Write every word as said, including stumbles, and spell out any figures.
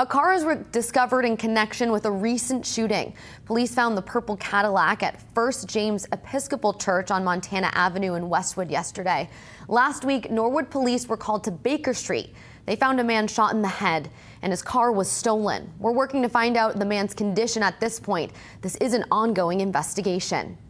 A car is discovered in connection with a recent shooting. Police found the purple Cadillac at First James Episcopal Church on Montana Avenue in Westwood yesterday. Last week, Norwood police were called to Baker Street. They found a man shot in the head, and his car was stolen. We're working to find out the man's condition at this point. This is an ongoing investigation.